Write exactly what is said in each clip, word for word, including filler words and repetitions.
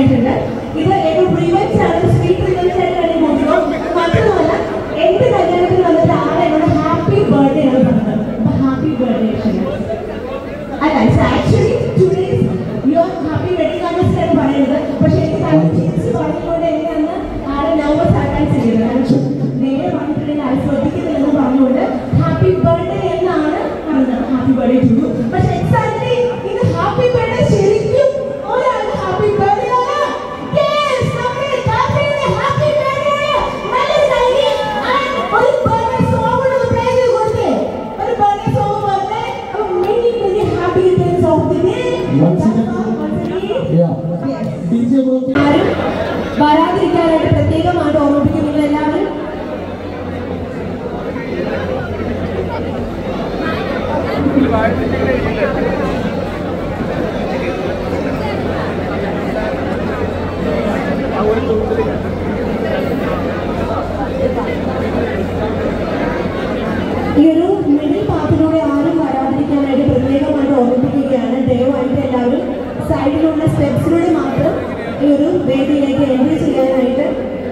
ആയിട്ടുണ്ട്. ഇത് ഒരു പ്രീവെന്റ് ആണ്, സ്വീറ്റ് റിവെഞ്ച് ആയിട്ടാണ് കൂട്ടുക. മാത്രമല്ല എന്റെ കല്യാണത്തിന് വന്നിട്ട് ആളെ എന്നോട് ഹാപ്പി ബർത്ത്ഡേ ആണ് പറഞ്ഞത്. അപ്പൊ ഹാപ്പി ബർത്ത്ഡേ അല്ല, it's actually today your happy wedding anniversary ആണ് പറയുന്നത്. പക്ഷെ എനിക്ക് ചിരിച്ച് പറഞ്ഞുകൊണ്ട് എനിക്കന്ന് ആളെ നർവസ് ആക്കാൻ ചെയ്യുന്നത്. കാരണം നേരെ പറഞ്ഞിട്ടുണ്ടെങ്കിൽ ആൾ ശ്രദ്ധിക്കുന്നില്ലെന്ന് പറഞ്ഞുകൊണ്ട് ഹാപ്പി ബർത്ത്ഡേ എന്നാണ് പറഞ്ഞത്. Happy birthday to you. പക്ഷെ എക്സാക്ട്ലി ഇത് ഹാപ്പി ബർത്ത്ഡേ ശരിക്കും ഒരാൾ ഹാപ്പി ബർത്ത്ഡേ ആണ്. യെസ്, നമ്മുടെ കാഫിയുടെ ഹാപ്പി ബർത്ത്ഡേ നല്ല സംഗീത ഒരു ബർത്ത്ഡേ സോങ് ഒന്ന് പ്ലേ ചെയ്ത് കൊടുത്തേ. ഒരു ബർത്ത്ഡേ സോങ് പറഞ്ഞേ. അപ്പോൾ many many happy returns of the day. ആരും വരാതിരിക്കാനായിട്ട് പ്രത്യേകമായിട്ട് ഓർമ്മിപ്പിക്കും നിങ്ങൾ എല്ലാവരും. ഈ ഒരു മിഡിൽ പാത്തിലൂടെ ആരും വരാതിരിക്കാനായിട്ട് പ്രത്യേകമായിട്ട് ഓർമ്മിപ്പിക്കുകയാണ്. ദയവായിട്ട് എല്ലാവരും സൈഡിലുള്ള സ്റ്റെപ്സിലൂടെ മാത്രം ഈ ഒരു വേദിയിലേക്ക് എൻട്രി ചെയ്യാനായിട്ട്.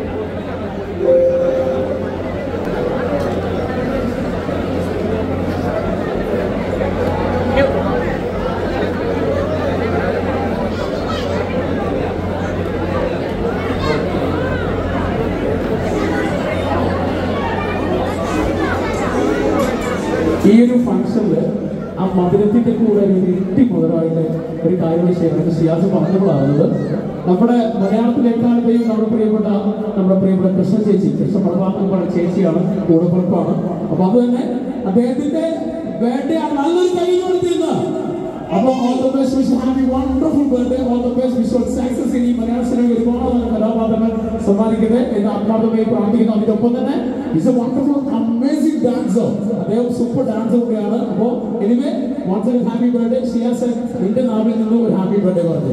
ഈ ഒരു ഫംഗ്ഷനിൽ ആ മധുരത്തിൻ്റെ കൂടെ ഒരു ഇരട്ടി മധുരമായിട്ട് ഒരു കാര്യം ചെയ്യാനായിട്ട് ഷിയാസ് പറഞ്ഞപ്പോഴാകുന്നത്. നമ്മുടെ മലയാളത്തിലേക്കാളുകയും നമ്മുടെ പ്രിയപ്പെട്ട നമ്മുടെ പ്രിയപ്പെട്ട കൃഷ്ണ ചേച്ചി, കൃഷ്ണ പ്രഭാകരൻ ചേച്ചിയാണ്, കൂടപ്പുറപ്പാണ്. അപ്പൊ അത് തന്നെ അദ്ദേഹത്തിന്റെ ബർത്ത്ഡേയാണ്. നല്ലൊരു കൈ കൊടുത്തിരുന്നത്. അപ്പോൾ all the best, wish happy wonderful birthday. All the best, wish success. ഇനി മലയാള സിനിമയിൽ ഒരുപാട് നല്ല കഥാപാത്രങ്ങൾ സമ്മാനിക്കട്ടെ എന്ന് ആത്മാർത്ഥമായി പ്രാർത്ഥിക്കുന്നു. അതിനൊപ്പം തന്നെ is a wonderful amazing dancer. അദ്ദേഹം സൂപ്പർ ഡാൻസർ കൂടിയാണ്. അപ്പോൾ anyway once again happy birthday. Shiyas, നിന്റെ നാവിൽ നിന്ന് ഒരു ഹാപ്പി ബർത്ത്ഡേ പറഞ്ഞു.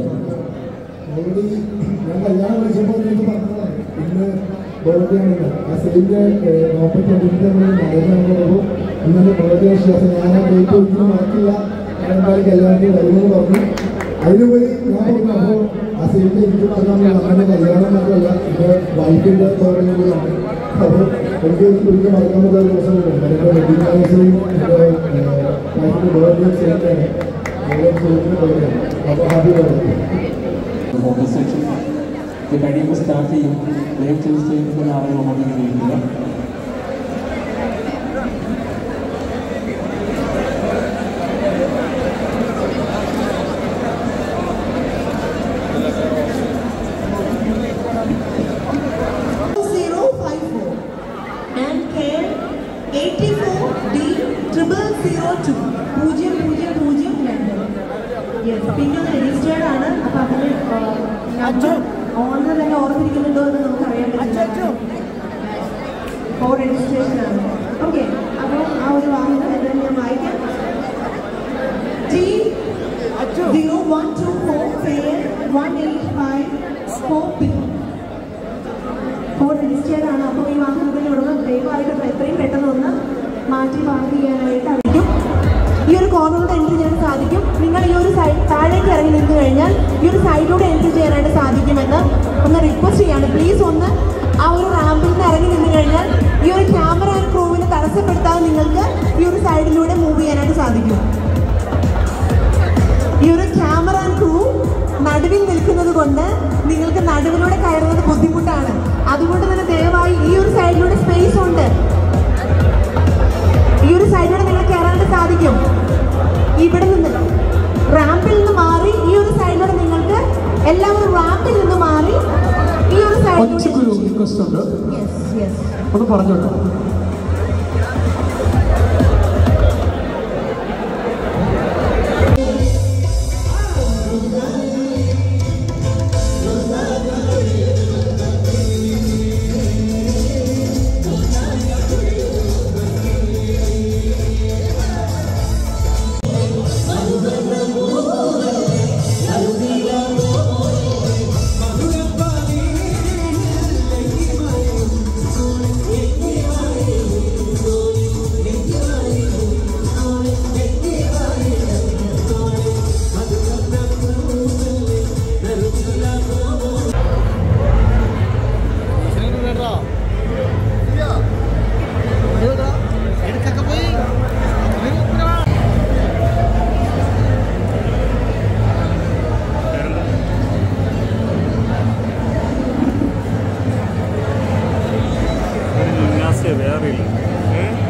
ഞാൻ കല്യാണം വിളിച്ചപ്പോൾ എനിക്ക് പറഞ്ഞതാണ് ഇന്ന് ബർത്ത്ഡേ ആണ്. ആ സെയിലിൻ്റെ നാൽപ്പത്തി അഞ്ചിൻ്റെ നടന്നു ഇന്നലെ ബർത്ത്ഡേ ഷിയാസ്. ഞാൻ ആ ഡേറ്റ് ഒരിക്കലും മറക്കില്ല. എന്തായാലും കല്യാണത്തിന് വരുമെന്ന് പറഞ്ഞു. അതിനുപരി ഞാൻ പറഞ്ഞു അപ്പോൾ ആ സെയിലിൻ്റെ എനിക്ക് പറഞ്ഞാൽ നമ്മുടെ കല്യാണം മാത്രമല്ല എൻ്റെ വൈഫിൻ്റെ ബർത്ത്ഡേ കൂടിയാണ്. അപ്പോൾ എനിക്ക് ഒരിക്കലും മറക്കാൻ പറ്റാത്ത ദിവസമുണ്ട്. എൻ്റെ വെഡിങ് ആനിവേഴ്സറിയും എൻ്റെ വൈഫിൻ്റെ ബർത്ത്ഡേ സെയിലാണ്. സെയിലിൻ്റെ ബർത്ത്ഡേ. അപ്പോൾ ഹാപ്പി ബർത്ത്ഡേ. ഫോട്ടോ സെക്ഷൻ കഴിയുമ്പോൾ സ്റ്റാർട്ട് ചെയ്യും. ലൈവ് ചൂസ് ചെയ്യുമ്പോൾ ആളുകൾ അങ്ങോട്ടേക്ക് നീക്കുക. പിന്നെ രജിസ്റ്റേർഡ് ആണ്. അപ്പൊ അതിന് ഓണർ തന്നെ ഓർമ്മിരിക്കുന്നുണ്ടോ എന്ന് നമുക്ക് അറിയാൻ പറ്റില്ല. ഫോർ രജിസ്ട്രേഷൻ ആണ്. ഓക്കെ, അപ്പോൾ ആ ഒരു വാഹനം എന്തായാലും ഞാൻ വായിക്കാം. T zero one two four four one eight five four P four registered ആണ്. അപ്പോൾ ഈ വാഹനത്തിൻ്റെ ഉടമ ദയവായിട്ട് എത്രയും പെട്ടെന്ന് ഒന്ന് മാറ്റി പാർക്ക് ചെയ്യാനായിട്ട് അറിയിക്കും. ഈ ഒരു കോർണറിലൂടെ എൻട്രി ചെയ്യാൻ സാധിക്കും. നിങ്ങൾ ഈ ഒരു സൈഡ് താഴേക്ക് ഇറങ്ങി നിന്ന് കഴിഞ്ഞാൽ ഈ ഒരു സൈഡിലൂടെ എൻട്രി ചെയ്യാനായിട്ട് സാധിക്കുമെന്ന് ഒന്ന് റിക്വസ്റ്റ് ചെയ്യാണ്. പ്ലീസ് ഒന്ന് ആ ഒരു റാമ്പിൽ നിന്ന് ഇറങ്ങി നിന്ന് കഴിഞ്ഞാൽ ഈ ഒരു ക്യാമറ ആൻഡ് ക്രൂവിനെ തടസ്സപ്പെടുത്താതെ നിങ്ങൾക്ക് ഈ ഒരു സൈഡിലൂടെ മൂവ് ചെയ്യാനായിട്ട് സാധിക്കും. ഈ ഒരു ക്യാമറ ആൻഡ് ക്രൂ നടുവിൽ നിൽക്കുന്നത് കൊണ്ട് നിങ്ങൾക്ക് നടുവിലൂടെ കയറുന്നത് ബുദ്ധിമുട്ടാണ്. അതുകൊണ്ട് തന്നെ ദയവായി ഈ ഒരു സൈഡിലൂടെ സ്പേസ് ഉണ്ട്. ഈ ഒരു സൈഡിലൂടെ നിങ്ങൾക്ക് കയറാനായിട്ട് സാധിക്കും. ഇവിടെ നിന്ന് റാമ്പിൽ നിന്ന് മാറി ഈ ഒരു സൈഡിലൂടെ നിങ്ങൾക്ക് എല്ലാവരും റാമ്പിൽ നിന്ന് മാറി ഈ ഒരു സൈഡിലൂടെ ഒന്ന് പറഞ്ഞോട്ടോ. Bye. ഏഹ്